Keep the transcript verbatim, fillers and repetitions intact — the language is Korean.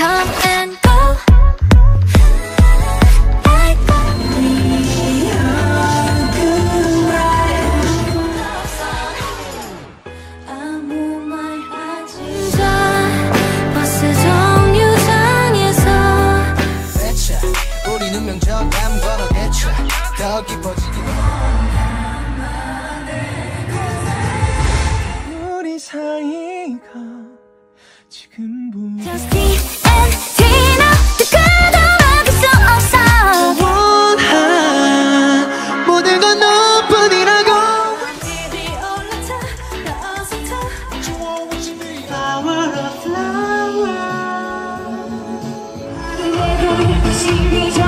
come and go. I got me a good ride. 아무 말 하지 마. 버스 정류장에서 배차 우리는 명절감 걸어대차 더 깊어지기로 우리 사이가 지금부터 Just T N T now 누구도 막을 수 없어. 원한 모든 건 너뿐이라고 이리 올라타 나 어서 타. Flower of flower 내가 예쁘신 네